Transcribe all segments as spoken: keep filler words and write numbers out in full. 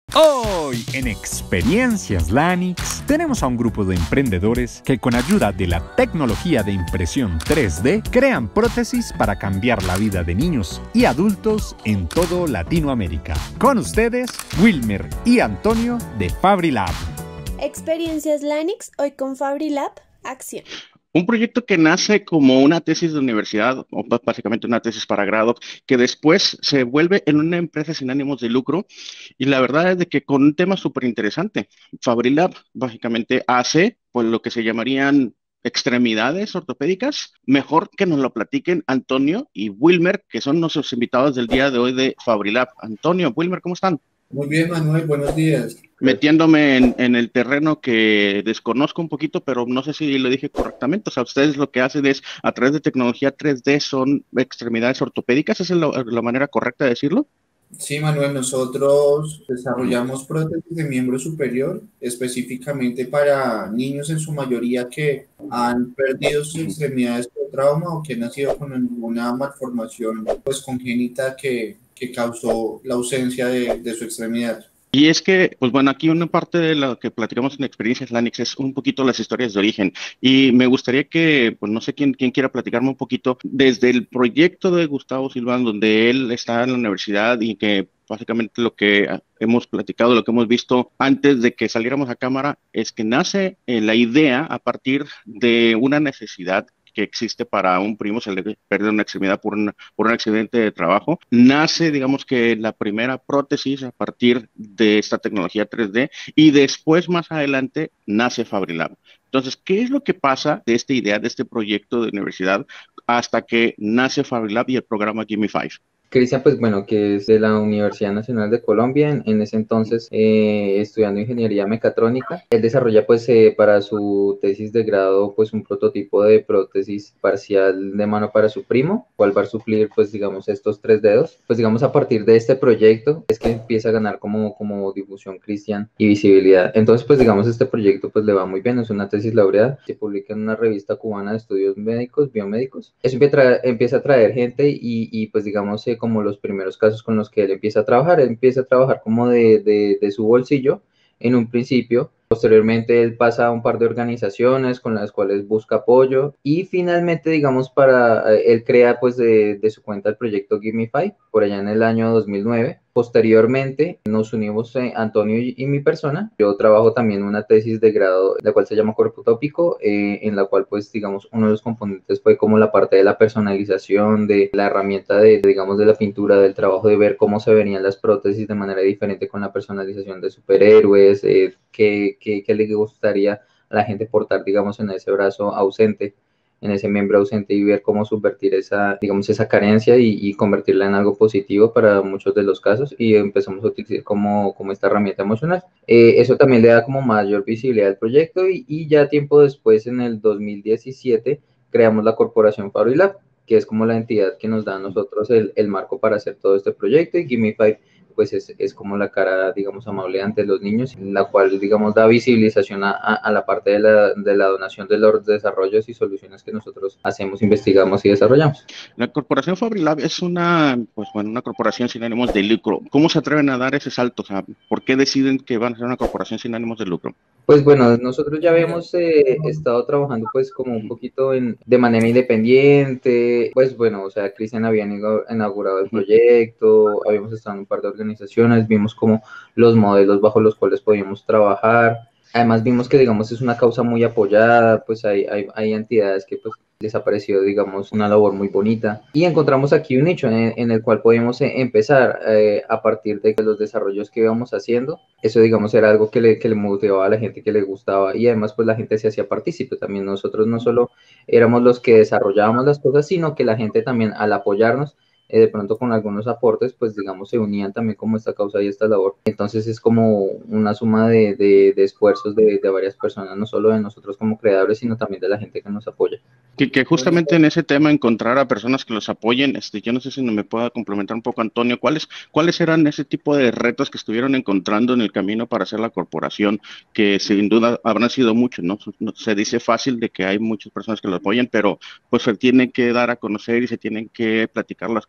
Hoy en Experiencias Lanix tenemos a un grupo de emprendedores que con ayuda de la tecnología de impresión tres D crean prótesis para cambiar la vida de niños y adultos en todo Latinoamérica. Con ustedes, Wilmer y Antonio de Fabrilab. Experiencias Lanix, hoy con Fabrilab, acción. Un proyecto que nace como una tesis de universidad, o básicamente una tesis para grado, que después se vuelve en una empresa sin ánimos de lucro, y la verdad es de que con un tema súper interesante. Fabrilab básicamente hace pues lo que se llamarían extremidades ortopédicas. Mejor que nos lo platiquen Antonio y Wilmer, que son nuestros invitados del día de hoy de Fabrilab. Antonio, Wilmer, ¿cómo están? Muy bien, Manuel, buenos días. Metiéndome en, en el terreno que desconozco un poquito, pero no sé si lo dije correctamente. O sea, ustedes lo que hacen es, a través de tecnología tres D, son extremidades ortopédicas. ¿Esa es la, la manera correcta de decirlo? Sí, Manuel, nosotros desarrollamos prótesis de miembro superior específicamente para niños en su mayoría que han perdido sus extremidades por trauma o que han nacido con alguna malformación pues congénita que, que causó la ausencia de, de su extremidad. Y es que, pues bueno, aquí una parte de lo que platicamos en Experiencias Lanix es un poquito las historias de origen. Y me gustaría que, pues no sé quién, quién quiera platicarme un poquito desde el proyecto de Gustavo Silván, donde él está en la universidad y que básicamente lo que hemos platicado, lo que hemos visto antes de que saliéramos a cámara, es que nace eh, la idea a partir de una necesidad que existe para un primo, se le pierde una extremidad por, una, por un accidente de trabajo. Nace, digamos que la primera prótesis a partir de esta tecnología tres D y después, más adelante, nace Fabrilab. Entonces, ¿qué es lo que pasa de esta idea, de este proyecto de universidad hasta que nace Fabrilab y el programa Gimme Five? Cristian, pues bueno, que es de la Universidad Nacional de Colombia, en, en ese entonces eh, estudiando ingeniería mecatrónica. Él desarrolla pues eh, para su tesis de grado pues un prototipo de prótesis parcial de mano para su primo, cual va a suplir pues digamos estos tres dedos. Pues digamos a partir de este proyecto es que empieza a ganar como, como difusión Cristian y visibilidad. Entonces pues digamos este proyecto pues le va muy bien, es una tesis laureada, se publica en una revista cubana de estudios médicos, biomédicos. Eso empieza a traer, empieza a traer gente y, y pues digamos eh, como los primeros casos con los que él empieza a trabajar. Él empieza a trabajar como de, de, de su bolsillo en un principio. Posteriormente él pasa a un par de organizaciones con las cuales busca apoyo y finalmente, digamos, para él crea pues de, de su cuenta el proyecto Gimme Five por allá en el año dos mil nueve. Posteriormente nos unimos eh, Antonio y, y mi persona. Yo trabajo también una tesis de grado, la cual se llama Cuerpo Utópico, eh, en la cual pues digamos uno de los componentes fue como la parte de la personalización, de la herramienta de digamos de la pintura, del trabajo de ver cómo se verían las prótesis de manera diferente con la personalización de superhéroes, eh, que ¿Qué, qué le gustaría a la gente portar, digamos, en ese brazo ausente, en ese miembro ausente y ver cómo subvertir esa, digamos, esa carencia y, y convertirla en algo positivo para muchos de los casos y empezamos a utilizar como, como esta herramienta emocional. Eh, eso también le da como mayor visibilidad al proyecto y, y ya tiempo después, en el dos mil diecisiete, creamos la corporación Fabrilab, que es como la entidad que nos da a nosotros el, el marco para hacer todo este proyecto y Gimme Five pues es, es como la cara, digamos, amable ante los niños, la cual, digamos, da visibilización a, a la parte de la, de la donación de los desarrollos y soluciones que nosotros hacemos, investigamos y desarrollamos. La corporación Fabrilab es una, pues bueno, una corporación sin ánimos de lucro. ¿Cómo se atreven a dar ese salto? O sea, ¿por qué deciden que van a ser una corporación sin ánimos de lucro? Pues bueno, nosotros ya habíamos eh, estado trabajando pues como un poquito en, de manera independiente, pues bueno, o sea, Cristian había inaugurado el proyecto, habíamos estado en un par de organizaciones, vimos como los modelos bajo los cuales podíamos trabajar, además vimos que digamos es una causa muy apoyada, pues hay, hay, hay entidades que pues les ha parecido digamos una labor muy bonita y encontramos aquí un nicho en, en el cual podemos eh, empezar eh, a partir de los desarrollos que íbamos haciendo. Eso digamos era algo que le, que le motivaba a la gente, que le gustaba y además pues la gente se hacía partícipe también. Nosotros no solo éramos los que desarrollábamos las cosas, sino que la gente también al apoyarnos eh, de pronto con algunos aportes, pues digamos se unían también como esta causa y esta labor. Entonces es como una suma de, de, de esfuerzos de, de varias personas, no solo de nosotros como creadores, sino también de la gente que nos apoya. Que, que justamente en ese tema encontrar a personas que los apoyen, este, yo no sé si me pueda complementar un poco Antonio, ¿cuáles, cuáles eran ese tipo de retos que estuvieron encontrando en el camino para hacer la corporación? Que sin duda habrán sido muchos, ¿no? Se dice fácil de que hay muchas personas que lo apoyan, pero pues se tienen que dar a conocer y se tienen que platicar las cosas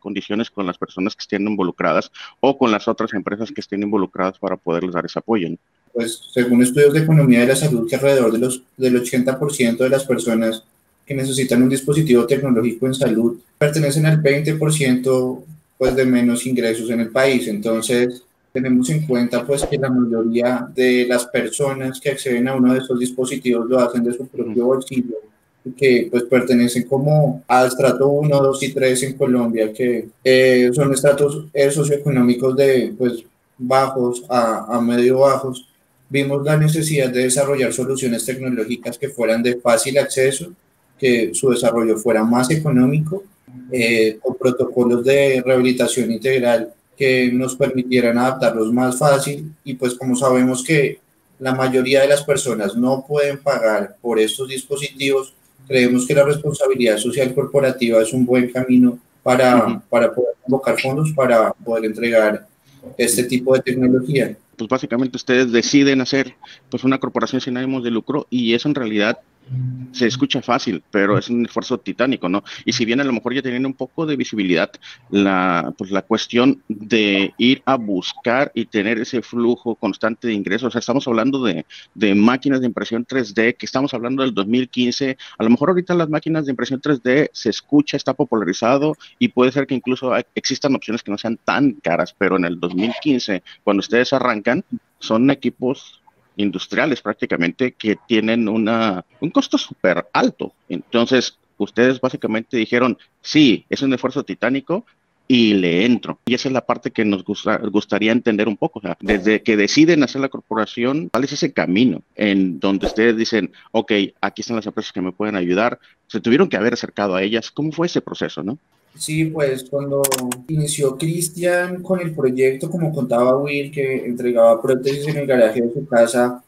condiciones con las personas que estén involucradas o con las otras empresas que estén involucradas para poderles dar ese apoyo, ¿no? Pues según estudios de economía de la salud, que alrededor de los, del ochenta por ciento de las personas que necesitan un dispositivo tecnológico en salud pertenecen al veinte por ciento pues, de menos ingresos en el país. Entonces, tenemos en cuenta pues, que la mayoría de las personas que acceden a uno de estos dispositivos lo hacen de su propio bolsillo, que pues pertenecen como al estrato uno, dos y tres en Colombia, que eh, son estratos eh, socioeconómicos de pues bajos a, a medio bajos. Vimos la necesidad de desarrollar soluciones tecnológicas que fueran de fácil acceso, que su desarrollo fuera más económico, eh, con protocolos de rehabilitación integral que nos permitieran adaptarlos más fácil. Y pues como sabemos que la mayoría de las personas no pueden pagar por estos dispositivos, creemos que la responsabilidad social corporativa es un buen camino para, uh-huh. para poder convocar fondos para poder entregar este tipo de tecnología. Pues básicamente ustedes deciden hacer pues una corporación sin ánimos de lucro y eso en realidad se escucha fácil, pero es un esfuerzo titánico, ¿no? Y si bien a lo mejor ya tienen un poco de visibilidad, la, pues la cuestión de ir a buscar y tener ese flujo constante de ingresos, o sea, estamos hablando de, de máquinas de impresión tres D, que estamos hablando del dos mil quince, a lo mejor ahorita las máquinas de impresión tres D se escucha, está popularizado y puede ser que incluso hay, existan opciones que no sean tan caras, pero en el dos mil quince, cuando ustedes arrancan, son equipos industriales prácticamente que tienen una, un costo súper alto. Entonces, ustedes básicamente dijeron, sí, es un esfuerzo titánico y le entro. Y esa es la parte que nos gusta, gustaría entender un poco. O sea, desde que deciden hacer la corporación, ¿cuál es ese camino en donde ustedes dicen, ok, aquí están las empresas que me pueden ayudar? Se tuvieron que haber acercado a ellas. ¿Cómo fue ese proceso, no? Sí, pues cuando inició Cristian con el proyecto, como contaba Will, que entregaba prótesis en el garaje de su casa,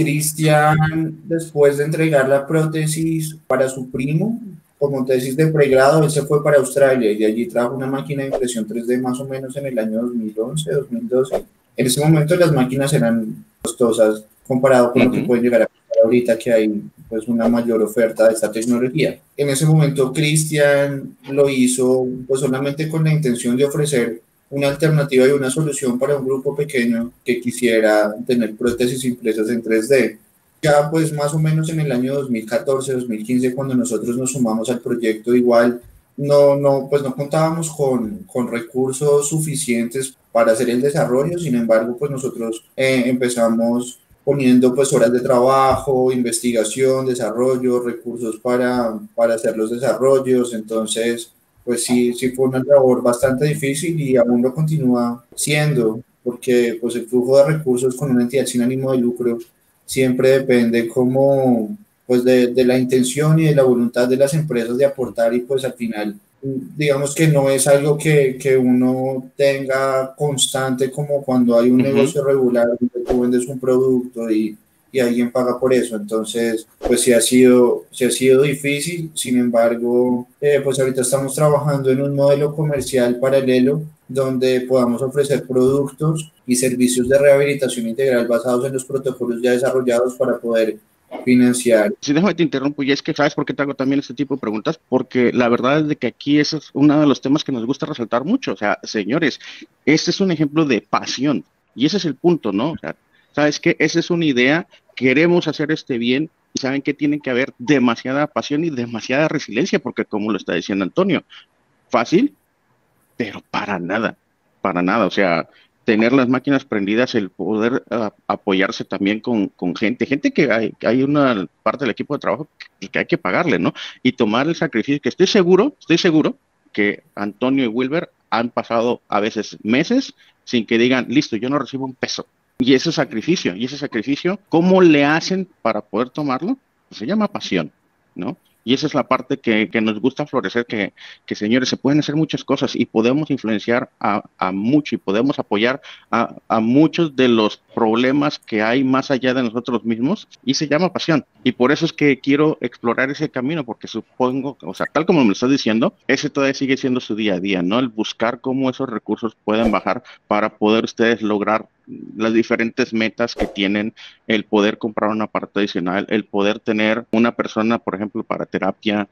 Cristian, después de entregar la prótesis para su primo, como tesis de pregrado, él se fue para Australia y allí trajo una máquina de impresión tres D más o menos en el año dos mil once, dos mil doce. En ese momento las máquinas eran costosas comparado con uh-huh. lo que pueden llegar a costar ahorita que hay pues una mayor oferta de esta tecnología. En ese momento Cristian lo hizo pues solamente con la intención de ofrecer una alternativa y una solución para un grupo pequeño que quisiera tener prótesis impresas en tres D. Ya pues más o menos en el año dos mil catorce, dos mil quince, cuando nosotros nos sumamos al proyecto, igual no, no, pues no contábamos con, con recursos suficientes para hacer el desarrollo. Sin embargo, pues nosotros eh, empezamos poniendo pues horas de trabajo, investigación, desarrollo, recursos para, para hacer los desarrollos. Entonces, pues sí, sí fue una labor bastante difícil y aún lo continúa siendo, porque pues el flujo de recursos con una entidad sin ánimo de lucro siempre depende como pues de, de la intención y de la voluntad de las empresas de aportar, y pues al final digamos que no es algo que, que uno tenga constante como cuando hay un uh-huh. negocio regular donde tú vendes un producto y, y alguien paga por eso. Entonces pues sí ha sido, sí ha sido difícil. Sin embargo, eh, pues ahorita estamos trabajando en un modelo comercial paralelo donde podamos ofrecer productos y servicios de rehabilitación integral basados en los protocolos ya desarrollados para poder financiar. Sí, déjame te interrumpo, y es que ¿sabes por qué te hago también este tipo de preguntas? Porque la verdad es de que aquí ese es uno de los temas que nos gusta resaltar mucho. O sea, señores, este es un ejemplo de pasión, y ese es el punto, ¿no? O sea, ¿sabes qué? Esa es una idea, queremos hacer este bien, y ¿saben qué? Tiene que haber demasiada pasión y demasiada resiliencia, porque como lo está diciendo Antonio, fácil, pero para nada, para nada, o sea, tener las máquinas prendidas, el poder uh, apoyarse también con, con gente, gente que hay, hay una parte del equipo de trabajo que, que hay que pagarle, ¿no? Y tomar el sacrificio, que estoy seguro, estoy seguro que Antonio y Wilber han pasado a veces meses sin que digan, listo, yo no recibo un peso. Y ese sacrificio, y ese sacrificio, ¿cómo le hacen para poder tomarlo? Pues se llama pasión, ¿no? Y esa es la parte que, que nos gusta florecer, que, que señores, se pueden hacer muchas cosas y podemos influenciar a, a mucho y podemos apoyar a, a muchos de los problemas que hay más allá de nosotros mismos, y se llama pasión. Y por eso es que quiero explorar ese camino, porque supongo, o sea, tal como me lo estás diciendo, ese todavía sigue siendo su día a día, ¿no? El buscar cómo esos recursos pueden bajar para poder ustedes lograr las diferentes metas que tienen, el poder comprar un aparato adicional, el poder tener una persona, por ejemplo, para terapia,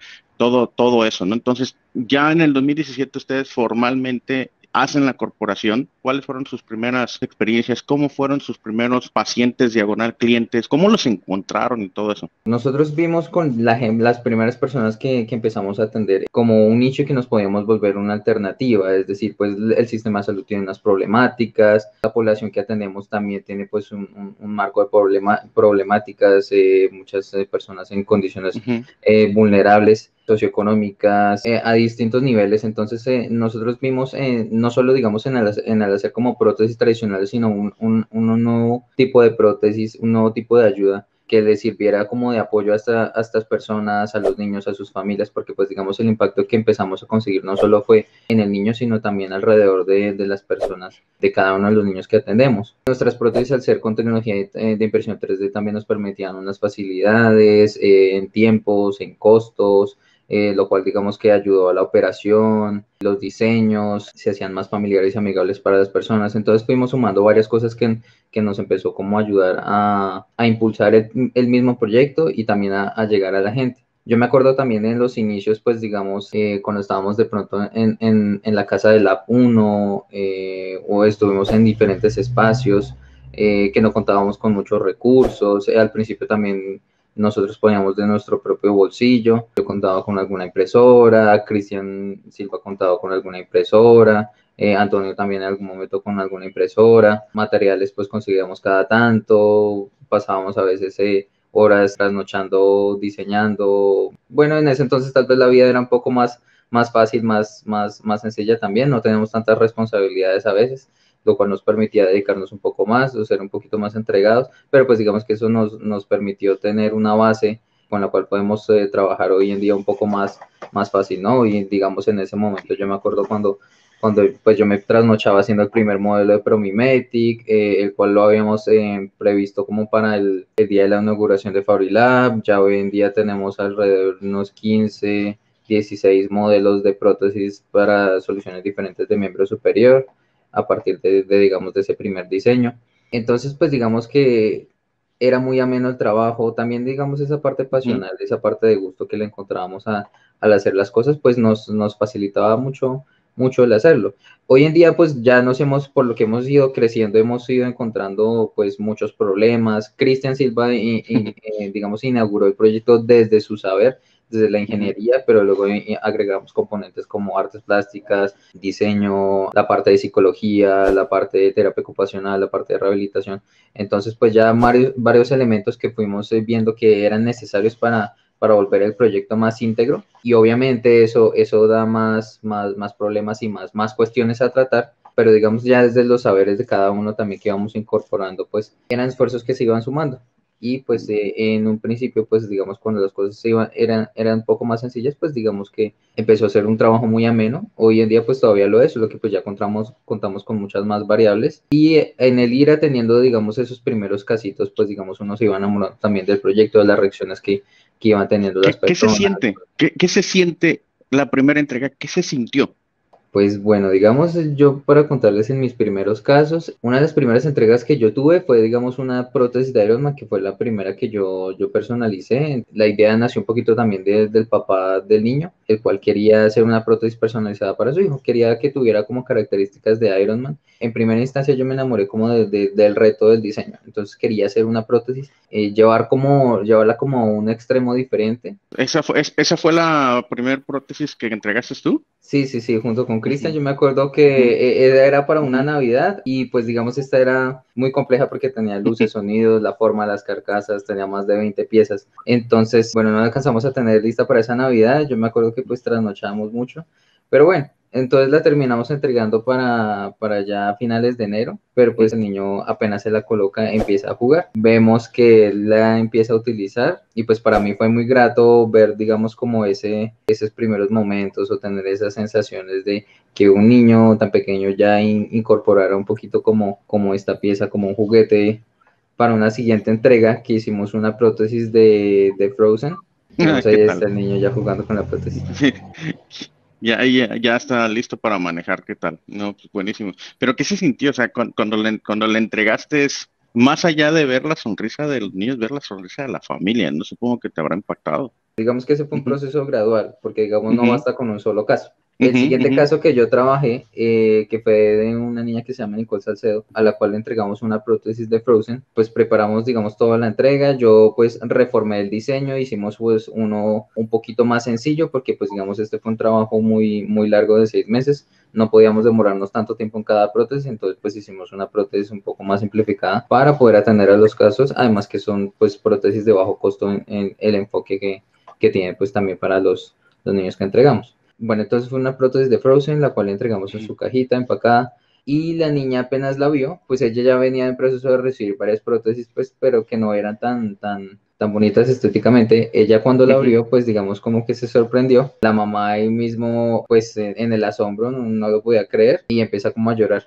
todo, todo eso, ¿no? Entonces, ya en el dos mil diecisiete ustedes formalmente hacen la corporación. ¿Cuáles fueron sus primeras experiencias? ¿Cómo fueron sus primeros pacientes, diagonal clientes? ¿Cómo los encontraron y todo eso? Nosotros vimos con la, gen- las primeras personas que, que empezamos a atender como un nicho que nos podíamos volver una alternativa, es decir, pues el sistema de salud tiene unas problemáticas, la población que atendemos también tiene pues un, un- un marco de problema, problemáticas, eh, muchas eh, personas en condiciones Ujú. eh, vulnerables socioeconómicas, eh, a distintos niveles. Entonces, eh, nosotros vimos, eh, no solo, digamos, en el, en el hacer como prótesis tradicionales, sino un, un, un nuevo tipo de prótesis, un nuevo tipo de ayuda que les sirviera como de apoyo a, esta, a estas personas, a los niños, a sus familias, porque pues digamos el impacto que empezamos a conseguir no solo fue en el niño, sino también alrededor de, de las personas, de cada uno de los niños que atendemos. Nuestras prótesis al ser con tecnología de, de impresión tres D también nos permitían unas facilidades eh, en tiempos, en costos, eh, lo cual digamos que ayudó a la operación, los diseños se hacían más familiares y amigables para las personas. Entonces fuimos sumando varias cosas que, que nos empezó como a ayudar a, a impulsar el, el, mismo proyecto y también a, a llegar a la gente. Yo me acuerdo también en los inicios, pues digamos, eh, cuando estábamos de pronto en, en, en la casa del Lab uno eh, o estuvimos en diferentes espacios eh, que no contábamos con muchos recursos. Eh, al principio también nosotros poníamos de nuestro propio bolsillo. Yo contaba con alguna impresora, Cristian Silva contaba con alguna impresora, eh, Antonio también en algún momento con alguna impresora. Materiales pues conseguíamos cada tanto, pasábamos a veces eh, horas trasnochando, diseñando. Bueno, en ese entonces tal vez la vida era un poco más, más fácil, más, más, más sencilla también, no tenemos tantas responsabilidades a veces, lo cual nos permitía dedicarnos un poco más, o ser un poquito más entregados, pero pues digamos que eso nos, nos permitió tener una base con la cual podemos eh, trabajar hoy en día un poco más, más fácil, ¿no? Y digamos en ese momento yo me acuerdo cuando, cuando pues yo me trasnochaba haciendo el primer modelo de Promimetic, eh, el cual lo habíamos eh, previsto como para el, el día de la inauguración de Fabrilab. Ya hoy en día tenemos alrededor de unos quince, dieciséis modelos de prótesis para soluciones diferentes de miembro superior a partir de, de, digamos, de ese primer diseño. Entonces, pues digamos que era muy ameno el trabajo, también digamos esa parte pasional, uh-huh. esa parte de gusto que le encontrábamos a, al hacer las cosas, pues nos, nos facilitaba mucho, mucho el hacerlo. Hoy en día, pues ya nos hemos, por lo que hemos ido creciendo, hemos ido encontrando pues muchos problemas. Cristian Silva, y, y, eh, digamos, inauguró el proyecto desde su saber, desde la ingeniería, uh-huh. pero luego agregamos componentes como artes plásticas, diseño, la parte de psicología, la parte de terapia ocupacional, la parte de rehabilitación. Entonces, pues ya varios, varios elementos que fuimos viendo que eran necesarios para, para volver el proyecto más íntegro, y obviamente eso, eso da más, más, más problemas y más, más cuestiones a tratar, pero digamos ya desde los saberes de cada uno también que íbamos incorporando, pues eran esfuerzos que se iban sumando. Y pues eh, en un principio, pues digamos, cuando las cosas se iban, eran, eran un poco más sencillas, pues digamos que empezó a ser un trabajo muy ameno. Hoy en día pues todavía lo es, lo que pues ya contamos, contamos con muchas más variables. Y en el ir atendiendo, digamos, esos primeros casitos, pues digamos, uno se iba enamorando también del proyecto, de las reacciones que, que iban teniendo las ¿Qué, personas. ¿Qué se siente? ¿Qué, ¿Qué se siente la primera entrega? ¿Qué se sintió? Pues bueno, digamos, yo para contarles en mis primeros casos, una de las primeras entregas que yo tuve fue, digamos, una prótesis de Ironman, que fue la primera que yo, yo personalicé. La idea nació un poquito también de, del papá del niño, el cual quería hacer una prótesis personalizada para su hijo, quería que tuviera como características de Ironman. En primera instancia yo me enamoré como de, de, del reto del diseño, entonces quería hacer una prótesis, eh, llevar como, llevarla como a un extremo diferente. ¿Esa fue, ¿Esa fue la primera prótesis que entregaste tú? Sí, sí, sí, junto con Cristian. Uh-huh. Yo me acuerdo que uh-huh. era para una uh-huh. Navidad, y pues digamos esta era muy compleja porque tenía luces, sonidos, la forma, las carcasas, tenía más de veinte piezas. Entonces, bueno, no alcanzamos a tener lista para esa Navidad. Yo me acuerdo que pues trasnochamos mucho, pero bueno, entonces la terminamos entregando para, para ya finales de enero, pero pues el niño apenas se la coloca, empieza a jugar. Vemos que él la empieza a utilizar, y pues para mí fue muy grato ver, digamos, como ese, esos primeros momentos, o tener esas sensaciones de que un niño tan pequeño ya in, incorporara un poquito como, como esta pieza, como un juguete. Para una siguiente entrega que hicimos una prótesis de, de Frozen. Entonces, ahí está el niño ya jugando con la prótesis. Ya, ya, ya está listo para manejar, ¿qué tal? No, pues buenísimo. Pero ¿qué se sintió? O sea, cuando, cuando, le, cuando le entregaste, Más allá de ver la sonrisa de los niños, ver la sonrisa de la familia, no supongo que te habrá impactado. Digamos que ese fue un Ujú, proceso gradual, porque digamos no ujú, basta con un solo caso. El ujú, siguiente ujú, caso que yo trabajé, eh, que fue de una niña que se llama Nicole Salcedo, a la cual le entregamos una prótesis de Frozen, pues preparamos, digamos, toda la entrega, yo pues reformé el diseño, hicimos pues uno un poquito más sencillo, porque pues digamos este fue un trabajo muy, muy largo de seis meses, no podíamos demorarnos tanto tiempo en cada prótesis, entonces pues hicimos una prótesis un poco más simplificada para poder atender a los casos, además que son pues prótesis de bajo costo en, en el enfoque que, que tiene pues también para los, los niños que entregamos. Bueno, entonces fue una prótesis de Frozen, la cual le entregamos en ujú. su cajita empacada y la niña apenas la vio, pues ella ya venía en proceso de recibir varias prótesis, pues, pero que no eran tan, tan, tan bonitas estéticamente. Ella cuando la Ujú. abrió, pues digamos como que se sorprendió. La mamá ahí mismo, pues en, en el asombro, no, no lo podía creer y empieza como a llorar.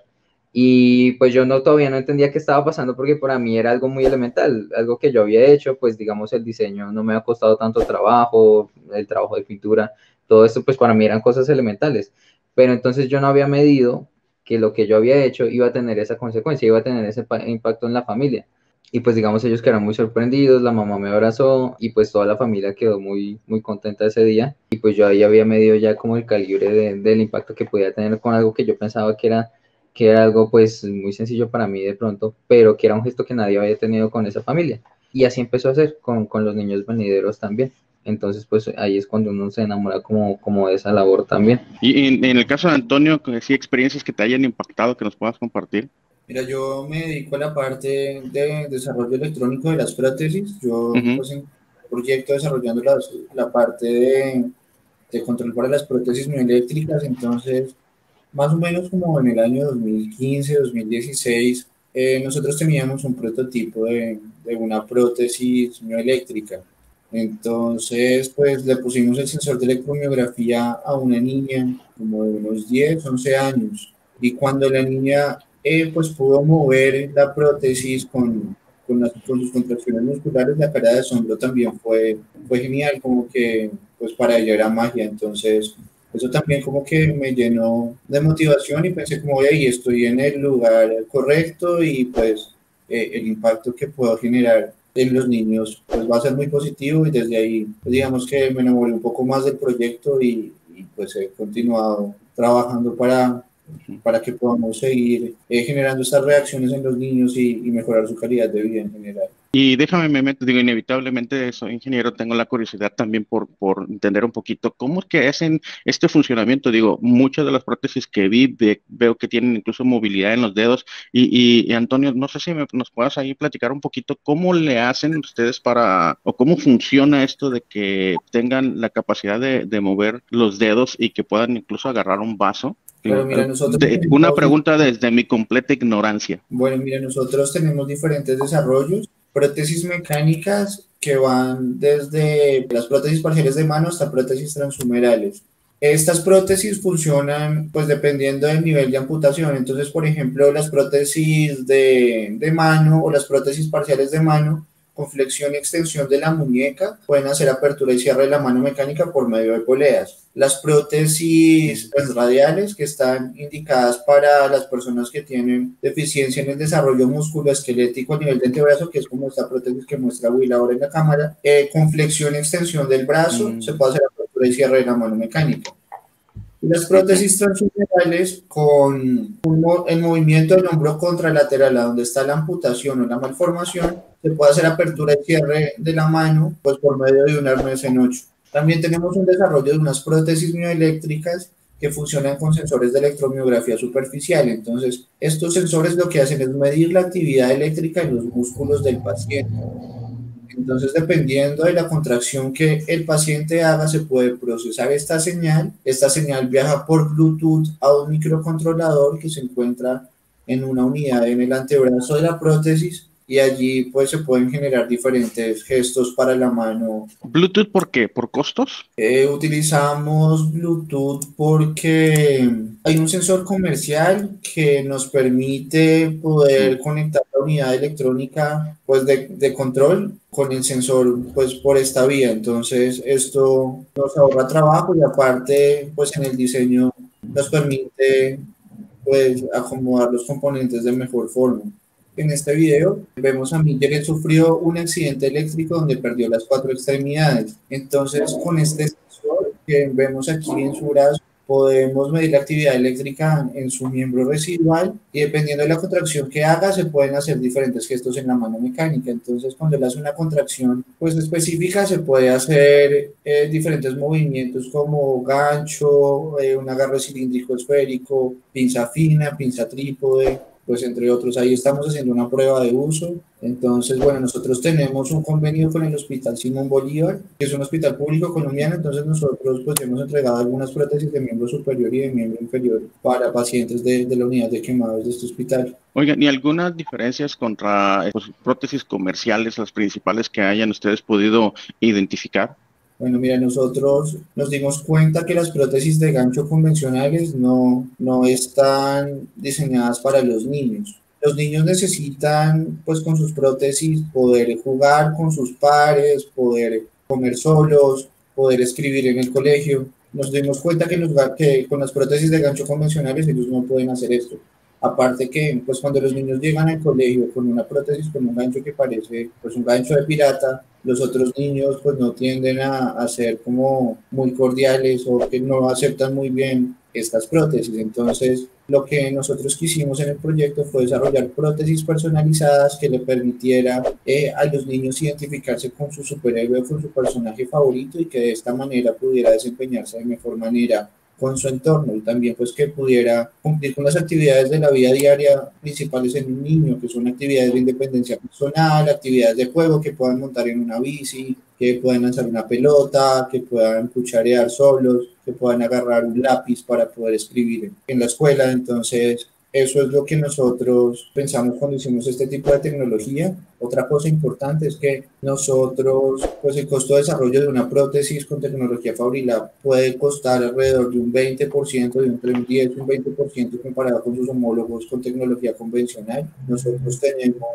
Y pues yo no todavía no entendía qué estaba pasando porque para mí era algo muy elemental, algo que yo había hecho, pues digamos el diseño no me ha costado tanto trabajo, el trabajo de pintura, todo esto pues para mí eran cosas elementales, pero entonces yo no había medido que lo que yo había hecho iba a tener esa consecuencia, iba a tener ese impacto en la familia. Y pues digamos ellos quedaron muy sorprendidos, la mamá me abrazó y pues toda la familia quedó muy, muy contenta ese día. Y pues yo ahí había medido ya como el calibre de, del impacto que podía tener con algo que yo pensaba que era, que era algo pues muy sencillo para mí de pronto, pero que era un gesto que nadie había tenido con esa familia. Y así empezó a hacer con, con los niños venideros también. Entonces, pues ahí es cuando uno se enamora como, como de esa labor también. Y en, en el caso de Antonio, que sí, experiencias que te hayan impactado, que nos puedas compartir. Mira, yo me dedico a la parte de desarrollo electrónico de las prótesis. Yo, Ujú, pues, en proyecto desarrollando las, la parte de, de control para las prótesis mioeléctricas. Entonces, más o menos como en el año dos mil quince, dos mil dieciséis, eh, nosotros teníamos un prototipo de, de una prótesis mioeléctrica. Entonces, pues le pusimos el sensor de electromiografía a una niña como de unos diez, once años. Y cuando la niña eh, pues pudo mover la prótesis con, con, las, con sus contracciones musculares, la cara de asombro también fue, fue genial, como que pues para ella era magia. Entonces, eso también como que me llenó de motivación y pensé como, oye, estoy en el lugar correcto y pues eh, el impacto que puedo generar en los niños pues va a ser muy positivo y desde ahí pues, digamos que me enamoré un poco más del proyecto y, y pues he continuado trabajando para, ujú. para que podamos seguir eh, generando estas reacciones en los niños y, y mejorar su calidad de vida en general. Y déjame, me meto, digo, inevitablemente soy ingeniero, tengo la curiosidad también por, por entender un poquito cómo es que hacen este funcionamiento. Digo, muchas de las prótesis que vi, ve- veo que tienen incluso movilidad en los dedos. Y, y, y, Antonio, no sé si me- nos puedas ahí platicar un poquito cómo le hacen ustedes para, o cómo funciona esto de que tengan la capacidad de, de mover los dedos y que puedan incluso agarrar un vaso. Pero Digo, mira, eh, nosotros de- una tenemos, pregunta desde mi completa ignorancia. bueno, mira, nosotros tenemos diferentes desarrollos, prótesis mecánicas que van desde las prótesis parciales de mano hasta prótesis transhumerales. Estas prótesis funcionan pues dependiendo del nivel de amputación. Entonces, por ejemplo, las prótesis de, de mano o las prótesis parciales de mano con flexión y extensión de la muñeca pueden hacer apertura y cierre de la mano mecánica por medio de poleas. Las prótesis pues, radiales que están indicadas para las personas que tienen deficiencia en el desarrollo musculoesquelético a nivel de antebrazo, que es como esta prótesis que muestra Will ahora en la cámara, eh, con flexión y extensión del brazo se Mm, puede hacer apertura y cierre de la mano mecánica. Y las ujú. prótesis transhumerales con un mo el movimiento del hombro contralateral a donde está la amputación o la malformación, se puede hacer apertura y cierre de la mano pues por medio de un arnés en ocho. También tenemos un desarrollo de unas prótesis mioeléctricas que funcionan con sensores de electromiografía superficial. Entonces, estos sensores lo que hacen es medir la actividad eléctrica en los músculos del paciente. Entonces, dependiendo de la contracción que el paciente haga, se puede procesar esta señal. Esta señal viaja por Bluetooth a un microcontrolador que se encuentra en una unidad en el antebrazo de la prótesis y allí pues se pueden generar diferentes gestos para la mano. ¿Bluetooth por qué? ¿Por costos? Eh, utilizamos Bluetooth porque hay un sensor comercial que nos permite Mm. poder conectar la unidad electrónica pues de, de control con el sensor pues por esta vía. Entonces esto nos ahorra trabajo y aparte pues en el diseño nos permite pues acomodar los componentes de mejor forma. En este video vemos a Miller, él sufrió un accidente eléctrico donde perdió las cuatro extremidades. Entonces, con este sensor que vemos aquí en su brazo, podemos medir la actividad eléctrica en su miembro residual y dependiendo de la contracción que haga, se pueden hacer diferentes gestos en la mano mecánica. Entonces, cuando él hace una contracción pues específica, se puede hacer eh, diferentes movimientos como gancho, eh, un agarre cilíndrico esférico, pinza fina, pinza trípode, pues entre otros. Ahí estamos haciendo una prueba de uso. Entonces, bueno, nosotros tenemos un convenio con el Hospital Simón Bolívar, que es un hospital público colombiano. Entonces nosotros pues hemos entregado algunas prótesis de miembro superior y de miembro inferior para pacientes de, de la unidad de quemados de este hospital. Oigan, ¿y algunas diferencias contra pues, prótesis comerciales, las principales que hayan ustedes podido identificar? Bueno, mira, nosotros nos dimos cuenta que las prótesis de gancho convencionales no, no están diseñadas para los niños. Los niños necesitan, pues con sus prótesis, poder jugar con sus pares, poder comer solos, poder escribir en el colegio. Nos dimos cuenta que, los, que con las prótesis de gancho convencionales ellos no pueden hacer esto. Aparte que, pues cuando los niños llegan al colegio con una prótesis, con un gancho que parece, pues un gancho de pirata, los otros niños pues no tienden a, a ser como muy cordiales o que no aceptan muy bien estas prótesis. Entonces, lo que nosotros quisimos en el proyecto fue desarrollar prótesis personalizadas que le permitiera eh, a los niños identificarse con su superhéroe, con su personaje favorito y que de esta manera pudiera desempeñarse de mejor manera con su entorno y también pues que pudiera cumplir con las actividades de la vida diaria principales en un niño, que son actividades de independencia personal, actividades de juego, que puedan montar en una bici, que puedan lanzar una pelota, que puedan cucharear solos, que puedan agarrar un lápiz para poder escribir en la escuela. Entonces, eso es lo que nosotros pensamos cuando hicimos este tipo de tecnología. Otra cosa importante es que nosotros, pues el costo de desarrollo de una prótesis con tecnología Fabrilab puede costar alrededor de un veinte por ciento, de entre un diez y un veinte por ciento comparado con sus homólogos con tecnología convencional. Nosotros tenemos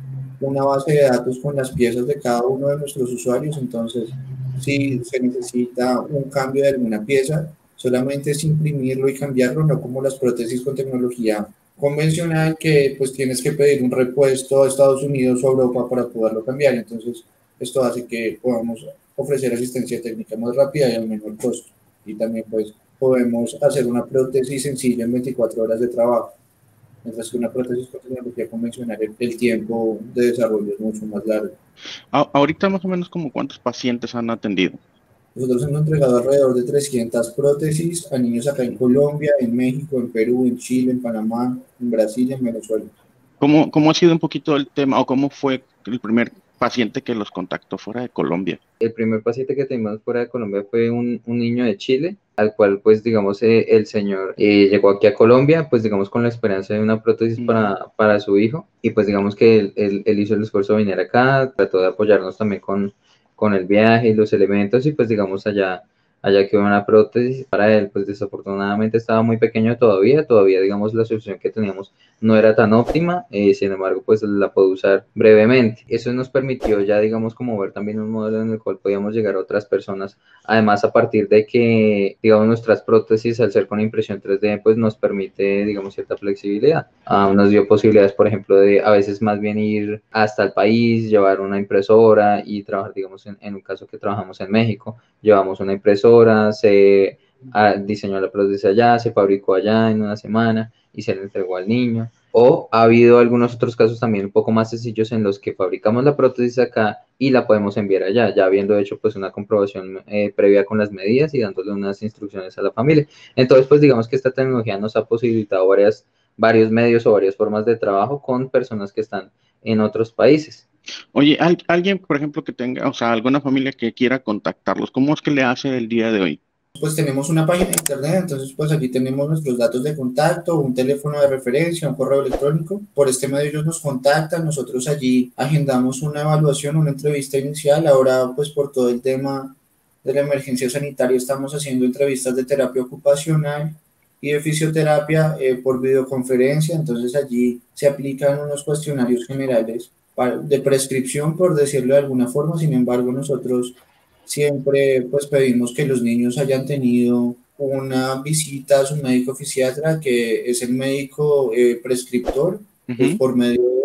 una base de datos con las piezas de cada uno de nuestros usuarios, entonces si se necesita un cambio de alguna pieza, solamente es imprimirlo y cambiarlo, no como las prótesis con tecnología convencional que pues tienes que pedir un repuesto a Estados Unidos o Europa para poderlo cambiar. Entonces esto hace que podamos ofrecer asistencia técnica más rápida y al menor costo, y también pues podemos hacer una prótesis sencilla en veinticuatro horas de trabajo, mientras que una prótesis con tecnología convencional el, el tiempo de desarrollo es mucho más largo. A- ahorita más o menos como cuántos pacientes han atendido. Nosotros hemos entregado alrededor de trescientas prótesis a niños acá en Colombia, en México, en Perú, en Chile, en Panamá, en Brasil y en Venezuela. ¿Cómo, cómo ha sido un poquito el tema o cómo fue el primer paciente que los contactó fuera de Colombia? El primer paciente que tuvimos fuera de Colombia fue un, un niño de Chile, al cual pues digamos eh, el señor eh, llegó aquí a Colombia pues digamos con la esperanza de una prótesis uh-huh. para, para su hijo, y pues digamos que él, él, él hizo el esfuerzo de venir acá, trató de apoyarnos también con, con el viaje y los elementos, y pues digamos allá allá quedó una prótesis para él. Pues desafortunadamente estaba muy pequeño todavía, todavía digamos la solución que teníamos no era tan óptima, eh, sin embargo pues la puedo usar brevemente. Eso nos permitió ya digamos como ver también un modelo en el cual podíamos llegar a otras personas, además a partir de que digamos nuestras prótesis al ser con impresión tres D pues nos permite digamos cierta flexibilidad. Um, nos dio posibilidades por ejemplo de a veces más bien ir hasta el país, llevar una impresora y trabajar digamos en, en un caso que trabajamos en México, llevamos una impresora, se ah, diseñó la prótesis allá, se fabricó allá en una semana y se le entregó al niño. O ha habido algunos otros casos también un poco más sencillos en los que fabricamos la prótesis acá y la podemos enviar allá, ya habiendo hecho pues una comprobación eh, previa con las medidas y dándole unas instrucciones a la familia. Entonces pues digamos que esta tecnología nos ha posibilitado varias, varios medios o varias formas de trabajo con personas que están en otros países. Oye, ¿al, alguien, por ejemplo, que tenga, o sea, alguna familia que quiera contactarlos, ¿cómo es que le hace el día de hoy? Pues tenemos una página de internet, entonces pues aquí tenemos nuestros datos de contacto, un teléfono de referencia, un correo electrónico. Por este medio ellos nos contactan, nosotros allí agendamos una evaluación, una entrevista inicial. Ahora pues por todo el tema de la emergencia sanitaria estamos haciendo entrevistas de terapia ocupacional y de fisioterapia eh, por videoconferencia. Entonces allí se aplican unos cuestionarios generales de prescripción, por decirlo de alguna forma. Sin embargo, nosotros siempre pues pedimos que los niños hayan tenido una visita a su médico fisiatra, que es el médico eh, prescriptor. Uh-huh. Pues por medio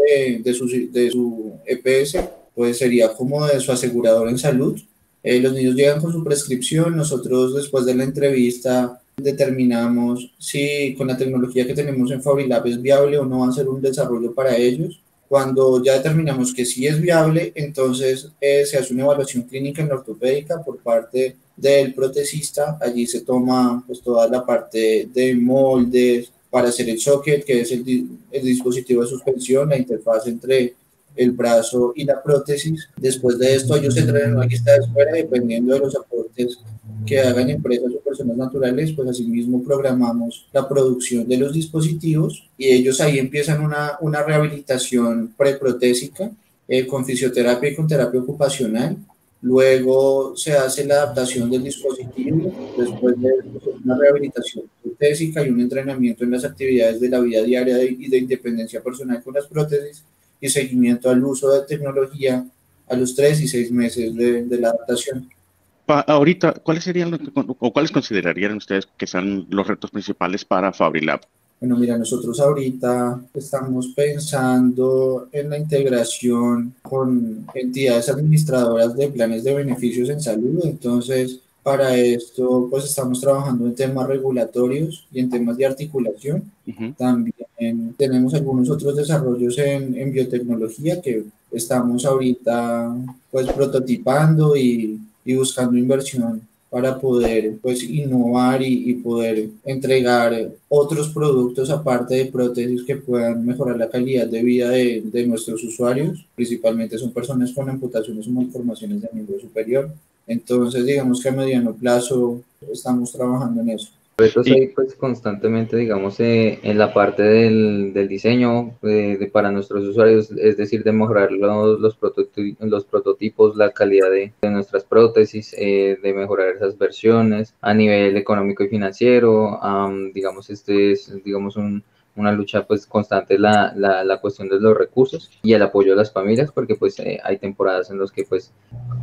de, de, su, de su E P S, pues sería como de su asegurador en salud. Eh, los niños llegan con su prescripción, nosotros después de la entrevista determinamos si con la tecnología que tenemos en Fabrilav es viable o no va a ser un desarrollo para ellos. Cuando ya determinamos que sí es viable, entonces eh, se hace una evaluación clínica en la ortopédica por parte del protecista. Allí se toma pues toda la parte de moldes para hacer el socket, que es el, el dispositivo de suspensión, la interfaz entre el brazo y la prótesis. Después de esto, ellos entran en una lista de espera, dependiendo de los aportes que hagan empresas o personas naturales, pues asimismo programamos la producción de los dispositivos y ellos ahí empiezan una, una rehabilitación preprotésica eh, con fisioterapia y con terapia ocupacional. Luego se hace la adaptación del dispositivo, después de una rehabilitación protésica y un entrenamiento en las actividades de la vida diaria y de independencia personal con las prótesis y seguimiento al uso de tecnología a los tres y seis meses de, de la adaptación. Pa, ahorita, ¿cuáles serían los, o cuáles considerarían ustedes que sean los retos principales para Fabrilav? Bueno, mira, nosotros ahorita estamos pensando en la integración con entidades administradoras de planes de beneficios en salud. Entonces, para esto, pues estamos trabajando en temas regulatorios y en temas de articulación. Uh-huh. También tenemos algunos otros desarrollos en, en biotecnología que estamos ahorita, pues, prototipando y, y buscando inversión para poder pues innovar y, y poder entregar otros productos aparte de prótesis que puedan mejorar la calidad de vida de, de nuestros usuarios. Principalmente son personas con amputaciones o malformaciones de miembro superior. Entonces, digamos que a mediano plazo estamos trabajando en eso. Retos ahí pues constantemente, digamos, eh, en la parte del, del diseño de, de para nuestros usuarios, es decir, de mejorar los, los, prototipos, los prototipos, la calidad de, de nuestras prótesis, eh, de mejorar esas versiones a nivel económico y financiero. Um, digamos, este es, digamos, un una lucha pues constante la, la, la cuestión de los recursos y el apoyo a las familias, porque pues eh, hay temporadas en las que pues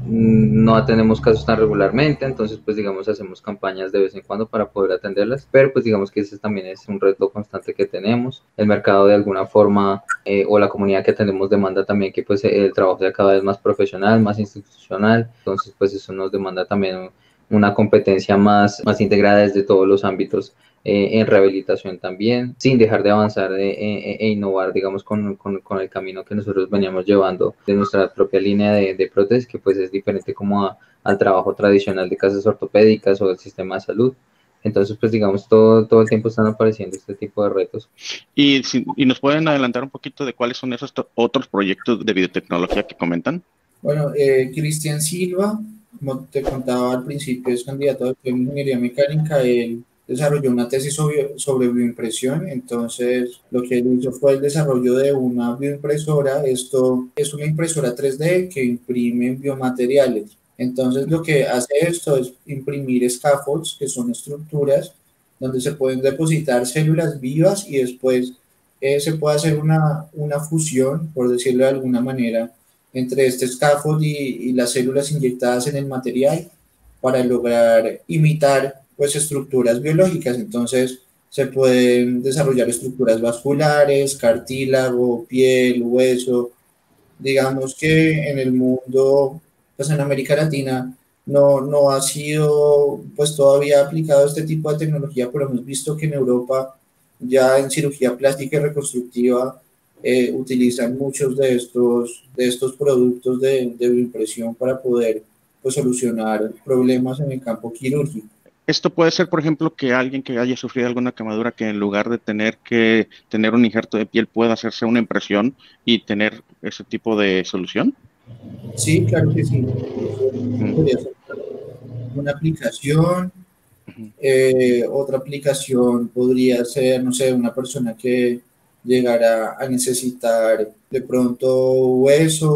no atendemos casos tan regularmente, entonces pues digamos hacemos campañas de vez en cuando para poder atenderlas, pero pues digamos que ese también es un reto constante que tenemos. El mercado de alguna forma eh, o la comunidad que tenemos demanda también que pues el trabajo sea cada vez más profesional, más institucional, entonces pues eso nos demanda también una competencia más, más integrada desde todos los ámbitos. Eh, en rehabilitación también, sin dejar de avanzar e, e, e innovar, digamos, con, con, con el camino que nosotros veníamos llevando de nuestra propia línea de, de prótesis, que pues es diferente como a, al trabajo tradicional de casas ortopédicas o del sistema de salud. Entonces, pues digamos, todo, todo el tiempo están apareciendo este tipo de retos. ¿Y, si, y nos pueden adelantar un poquito de cuáles son esos otros proyectos de biotecnología que comentan? Bueno, eh, Cristian Silva, como te contaba al principio, es candidato de ingeniería mecánica. Él desarrolló una tesis sobre, sobre bioimpresión, entonces lo que él hizo fue el desarrollo de una bioimpresora. Esto es una impresora tres D que imprime biomateriales. Entonces lo que hace esto es imprimir scaffolds, que son estructuras donde se pueden depositar células vivas y después eh, se puede hacer una, una fusión, por decirlo de alguna manera, entre este scaffold y, y las células inyectadas en el material para lograr imitar pues estructuras biológicas. Entonces se pueden desarrollar estructuras vasculares, cartílago, piel, hueso. Digamos que en el mundo, pues en América Latina, no, no ha sido pues todavía aplicado este tipo de tecnología, pero hemos visto que en Europa ya en cirugía plástica y reconstructiva eh, utilizan muchos de estos, de estos productos de, de bioimpresión para poder pues, solucionar problemas en el campo quirúrgico. Esto puede ser, por ejemplo, que alguien que haya sufrido alguna quemadura, que en lugar de tener que tener un injerto de piel pueda hacerse una impresión y tener ese tipo de solución. Sí, claro que sí. Mm. Podría ser una aplicación. Uh-huh. eh, otra aplicación podría ser, no sé, una persona que llegara a necesitar de pronto hueso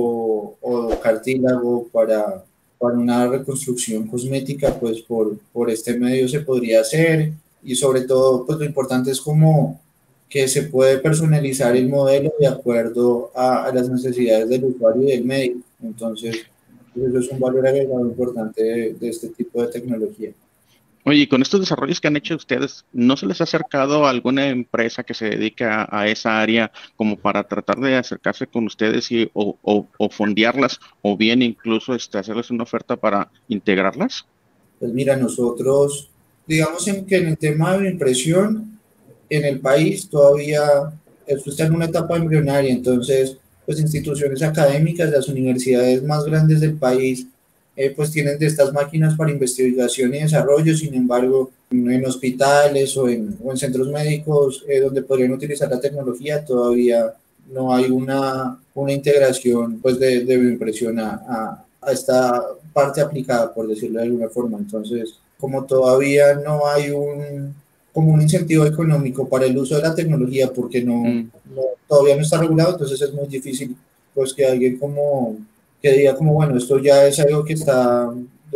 o, o cartílago para... para una reconstrucción cosmética, pues por, por este medio se podría hacer. Y sobre todo, pues lo importante es como que se puede personalizar el modelo de acuerdo a, a las necesidades del usuario y del médico. Entonces, eso es un valor agregado importante de, de este tipo de tecnología. Oye, y con estos desarrollos que han hecho ustedes, ¿no se les ha acercado a alguna empresa que se dedica a, a esa área como para tratar de acercarse con ustedes y o, o, o fondearlas o bien incluso este, hacerles una oferta para integrarlas? Pues mira, nosotros, digamos en que en el tema de impresión, en el país todavía esto está en una etapa embrionaria, entonces, pues instituciones académicas, las universidades más grandes del país, eh, pues tienen de estas máquinas para investigación y desarrollo. Sin embargo, en hospitales o en, o en centros médicos eh, donde podrían utilizar la tecnología, todavía no hay una, una integración pues de, de bioimpresión a, a, a esta parte aplicada, por decirlo de alguna forma. Entonces, como todavía no hay un, como un incentivo económico para el uso de la tecnología, porque no, Mm. no todavía no está regulado, entonces es muy difícil pues que alguien como que diga como bueno, esto ya es algo que está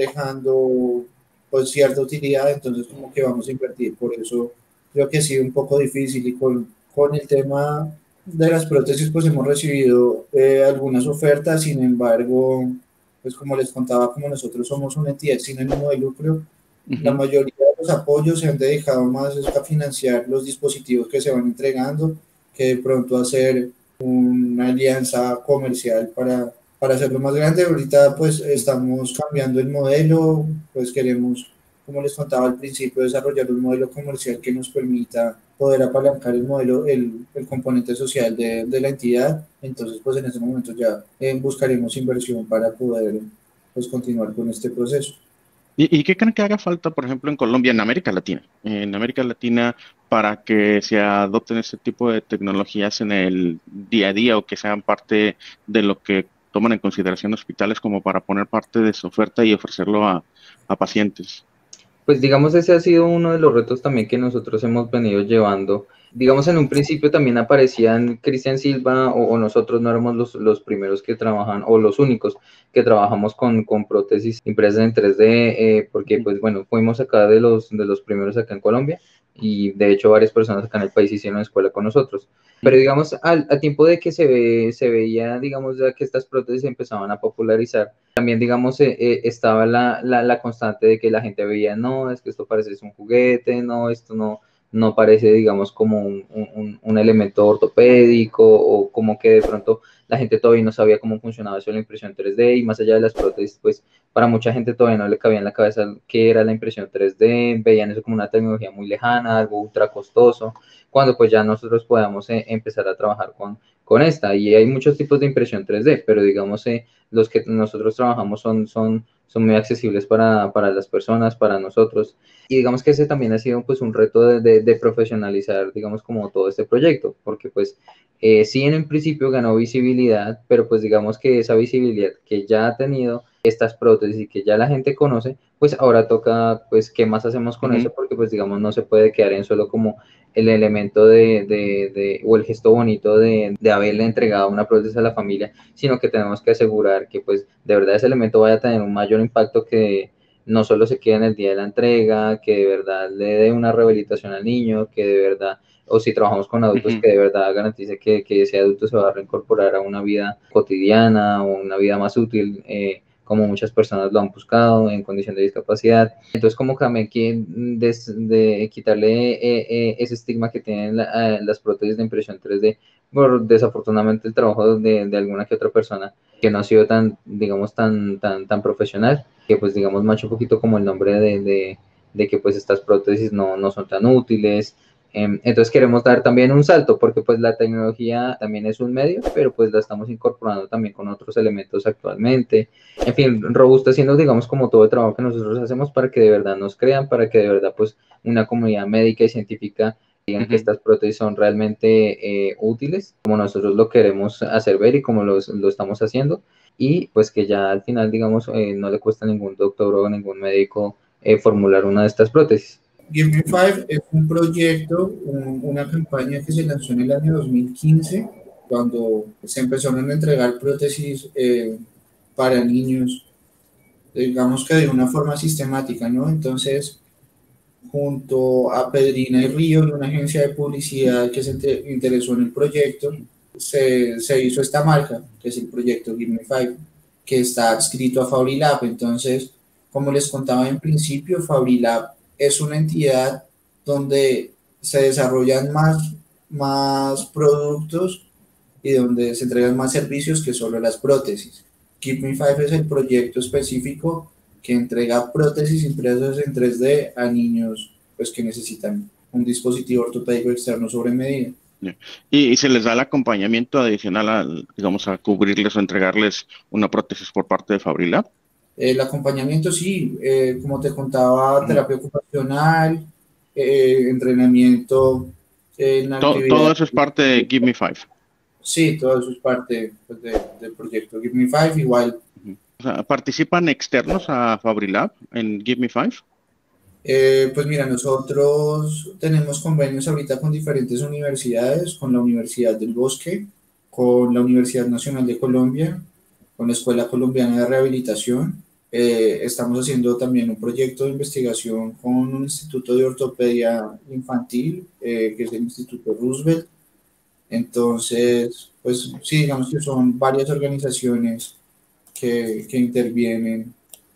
dejando pues cierta utilidad, entonces como que vamos a invertir. Por eso creo que sí, un poco difícil. Y con, con el tema de las prótesis pues hemos recibido eh, algunas ofertas. Sin embargo, pues como les contaba, como nosotros somos una entidad sin ánimo de lucro, la Ujú. mayoría de los apoyos se han dedicado más a financiar los dispositivos que se van entregando, que de pronto hacer una alianza comercial para, para hacerlo más grande. Ahorita pues estamos cambiando el modelo, pues queremos, como les contaba al principio, desarrollar un modelo comercial que nos permita poder apalancar el modelo, el, el componente social de, de la entidad. Entonces pues en ese momento ya eh, buscaremos inversión para poder pues continuar con este proceso. ¿Y, y qué creen que haga falta, por ejemplo, en Colombia, en América Latina? En América Latina, para que se adopten este tipo de tecnologías en el día a día o que sean parte de lo que toman en consideración hospitales como para poner parte de su oferta y ofrecerlo a, a pacientes. Pues digamos, ese ha sido uno de los retos también que nosotros hemos venido llevando. Digamos, en un principio también aparecían Cristian Silva o, o nosotros no éramos los, los primeros que trabajan o los únicos que trabajamos con, con prótesis impresas en tres D, eh, porque pues bueno, fuimos acá de los, de los primeros acá en Colombia y de hecho varias personas acá en el país hicieron escuela con nosotros. Pero digamos, al, a tiempo de que se, ve, se veía, digamos, ya que estas prótesis se empezaban a popularizar, también, digamos, eh, eh, estaba la, la, la constante de que la gente veía, no, es que esto parece un juguete, no, esto no, no parece, digamos, como un, un, un elemento ortopédico o como que de pronto la gente todavía no sabía cómo funcionaba eso de la impresión tres D y más allá de las prótesis, pues para mucha gente todavía no le cabía en la cabeza qué era la impresión tres D, veían eso como una tecnología muy lejana, algo ultra costoso, cuando pues ya nosotros podamos eh, empezar a trabajar con, con esta. Y hay muchos tipos de impresión tres D, pero digamos, eh, los que nosotros trabajamos son, son, son muy accesibles para, para las personas, para nosotros. Y digamos que ese también ha sido pues un reto de, de, de profesionalizar, digamos, como todo este proyecto, porque pues eh, sí en un principio ganó visibilidad, pero pues digamos que esa visibilidad que ya ha tenido estas prótesis y que ya la gente conoce, pues ahora toca, pues, ¿qué más hacemos con Ujú. eso? Porque pues digamos no se puede quedar en solo como el elemento de, de, de o el gesto bonito de, de haberle entregado una prótesis a la familia, sino que tenemos que asegurar que pues de verdad ese elemento vaya a tener un mayor impacto, que no solo se quede en el día de la entrega, que de verdad le dé una rehabilitación al niño, que de verdad, o si trabajamos con adultos, Ujú. que de verdad garantice que, que ese adulto se va a reincorporar a una vida cotidiana o una vida más útil, eh, como muchas personas lo han buscado en condición de discapacidad. Entonces, como que también que de, de quitarle eh, eh, ese estigma que tienen la, eh, las prótesis de impresión tres D, por desafortunadamente el trabajo de, de alguna que otra persona que no ha sido tan, digamos, tan, tan, tan profesional, que pues digamos mancha un poquito como el nombre de, de, de que pues estas prótesis no, no son tan útiles. Entonces queremos dar también un salto, porque pues la tecnología también es un medio, pero pues la estamos incorporando también con otros elementos actualmente. En fin, robusteciendo, digamos, como todo el trabajo que nosotros hacemos para que de verdad nos crean, para que de verdad pues una comunidad médica y científica digan que Ujú. estas prótesis son realmente eh, útiles, como nosotros lo queremos hacer ver y como lo, lo estamos haciendo, y pues que ya al final, digamos, eh, no le cuesta a ningún doctor o ningún médico eh, formular una de estas prótesis. Give Me Five es un proyecto, un, una campaña que se lanzó en el año dos mil quince, cuando se empezaron a entregar prótesis eh, para niños, digamos que de una forma sistemática, ¿no? Entonces, junto a Pedrina y Río, una agencia de publicidad que se interesó en el proyecto, se, se hizo esta marca, que es el proyecto Give Me Five, que está adscrito a Fabrilab. Entonces, como les contaba en principio, Fabrilab es una entidad donde se desarrollan más, más productos y donde se entregan más servicios que solo las prótesis. Give Me Five es el proyecto específico que entrega prótesis impresas en tres D a niños pues, que necesitan un dispositivo ortopédico externo sobre medida. Y, y se les da el acompañamiento adicional a, digamos, a cubrirles o entregarles una prótesis por parte de Fabrilab. El acompañamiento, sí, eh, como te contaba, terapia ocupacional, eh, entrenamiento en la todo, actividad. todo eso es parte de Give Me Five. Sí, todo eso es parte pues, de, del proyecto Give Me Five, igual. O sea, ¿participan externos a Fabrilab en Give Me Five? Eh, pues mira, nosotros tenemos convenios ahorita con diferentes universidades, con la Universidad del Bosque, con la Universidad Nacional de Colombia, con la Escuela Colombiana de Rehabilitación. Eh, estamos haciendo también un proyecto de investigación con un instituto de ortopedia infantil, eh, que es el Instituto Roosevelt. Entonces, pues sí, digamos que son varias organizaciones que, que intervienen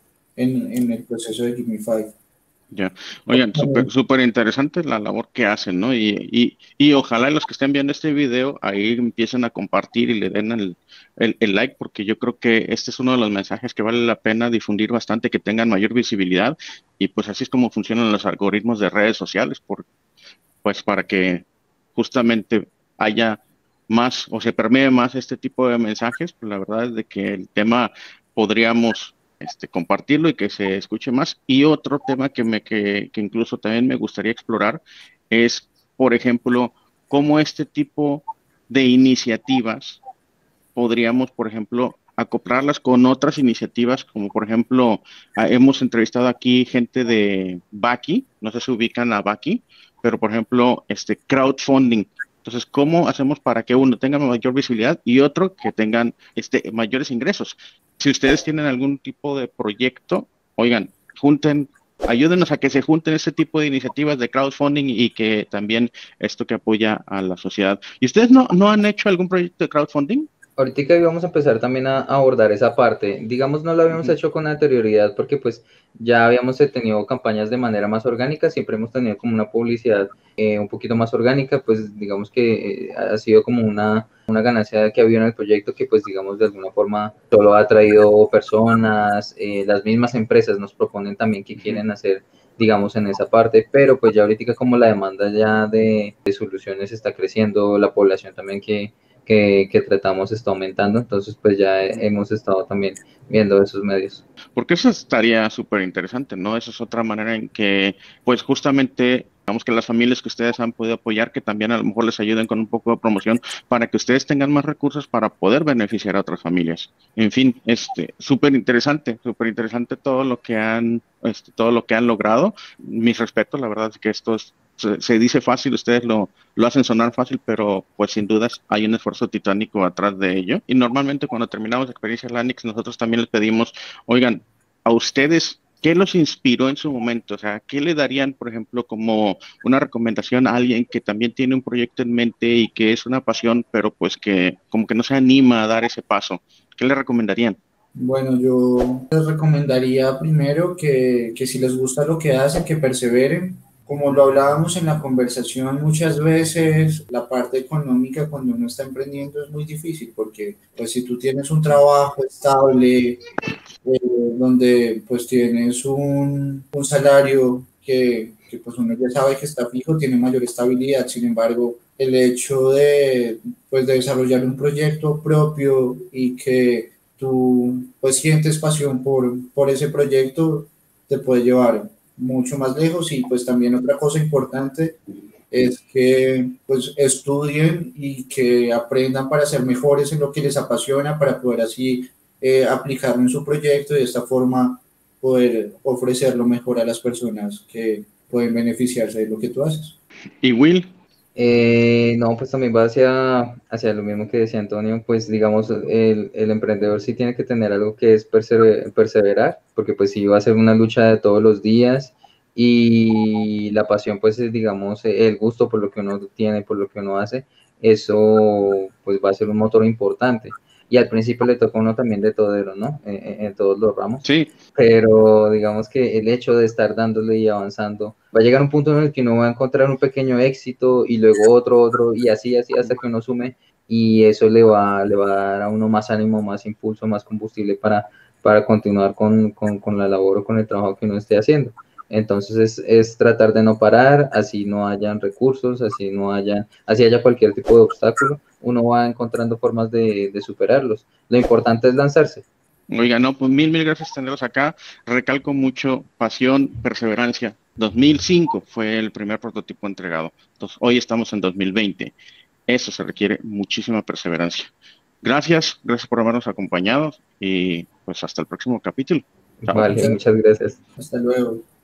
en, en el proceso de Give Me Five. Ya, oigan, súper súper interesante la labor que hacen, ¿no? Y, y, y ojalá los que estén viendo este video ahí empiecen a compartir y le den el, el, el like, porque yo creo que este es uno de los mensajes que vale la pena difundir bastante, que tengan mayor visibilidad, y pues así es como funcionan los algoritmos de redes sociales, por, pues para que justamente haya más o se permee más este tipo de mensajes. Pues la verdad es de que el tema podríamos Este, compartirlo y que se escuche más. Y otro tema que, me, que, que incluso también me gustaría explorar es, por ejemplo, cómo este tipo de iniciativas podríamos, por ejemplo, acoplarlas con otras iniciativas, como por ejemplo, hemos entrevistado aquí gente de Baki, no sé si ubican a Baki, pero por ejemplo, este crowdfunding. Entonces, ¿cómo hacemos para que uno tenga mayor visibilidad y otro que tengan este, mayores ingresos? Si ustedes tienen algún tipo de proyecto, oigan, junten, ayúdenos a que se junten ese tipo de iniciativas de crowdfunding y que también esto que apoya a la sociedad. ¿Y ustedes no, no han hecho algún proyecto de crowdfunding? Ahorita íbamos a empezar también a abordar esa parte. Digamos, no lo habíamos uh-huh. hecho con anterioridad porque pues ya habíamos tenido campañas de manera más orgánica, siempre hemos tenido como una publicidad eh, un poquito más orgánica, pues digamos que eh, ha sido como una, una ganancia que ha habido en el proyecto que pues digamos de alguna forma solo ha traído personas, eh, las mismas empresas nos proponen también que uh-huh. quieren hacer digamos en esa parte, pero pues ya ahorita como la demanda ya de, de soluciones está creciendo, la población también que Que, que tratamos está aumentando, entonces pues ya hemos estado también viendo esos medios. Porque eso estaría súper interesante, ¿no? Esa es otra manera en que, pues justamente, digamos que las familias que ustedes han podido apoyar, que también a lo mejor les ayuden con un poco de promoción para que ustedes tengan más recursos para poder beneficiar a otras familias. En fin, este, súper interesante, súper interesante todo lo que han, este, todo lo que han logrado. Mis respetos, la verdad es que esto es Se, se dice fácil, ustedes lo, lo hacen sonar fácil, pero pues sin dudas hay un esfuerzo titánico atrás de ello. Y normalmente cuando terminamos Experiencias Lanix, nosotros también les pedimos, oigan, a ustedes, ¿qué los inspiró en su momento? O sea, ¿qué le darían, por ejemplo, como una recomendación a alguien que también tiene un proyecto en mente y que es una pasión, pero pues que como que no se anima a dar ese paso? ¿Qué le recomendarían? Bueno, yo les recomendaría primero que, que si les gusta lo que hacen, que perseveren. Como lo hablábamos en la conversación, muchas veces la parte económica cuando uno está emprendiendo es muy difícil porque pues si tú tienes un trabajo estable, eh, donde pues tienes un, un salario que, que pues uno ya sabe que está fijo, tiene mayor estabilidad. Sin embargo, el hecho de, pues, de desarrollar un proyecto propio y que tú pues sientes pasión por, por ese proyecto te puede llevar mucho más lejos. Y pues también otra cosa importante es que pues estudien y que aprendan para ser mejores en lo que les apasiona, para poder así eh, aplicarlo en su proyecto y de esta forma poder ofrecerlo mejor a las personas que pueden beneficiarse de lo que tú haces. ¿Y Will? Eh, no, pues también va hacia, hacia lo mismo que decía Antonio, pues digamos, el, el emprendedor sí tiene que tener algo que es persever, perseverar, porque pues sí va a ser una lucha de todos los días, y la pasión pues es, digamos, el gusto por lo que uno tiene, por lo que uno hace, eso pues va a ser un motor importante. y al principio le toca a uno también de todero, ¿no? En, en, en todos los ramos. Sí. Pero digamos que el hecho de estar dándole y avanzando, va a llegar un punto en el que uno va a encontrar un pequeño éxito y luego otro, otro, y así, así, hasta que uno sume, y eso le va, le va a dar a uno más ánimo, más impulso, más combustible para, para continuar con, con, con la labor o con el trabajo que uno esté haciendo. Entonces es, es tratar de no parar, así no hayan recursos, así no hayan, así haya cualquier tipo de obstáculo, uno va encontrando formas de, de superarlos. Lo importante es lanzarse. Oiga, no, pues mil, mil gracias por tenerlos acá. Recalco mucho pasión, perseverancia. dos mil cinco fue el primer prototipo entregado. Entonces, hoy estamos en dos mil veinte. Eso se requiere muchísima perseverancia. Gracias, gracias por habernos acompañado y pues hasta el próximo capítulo. Chao. Vale, muchas gracias. Hasta luego.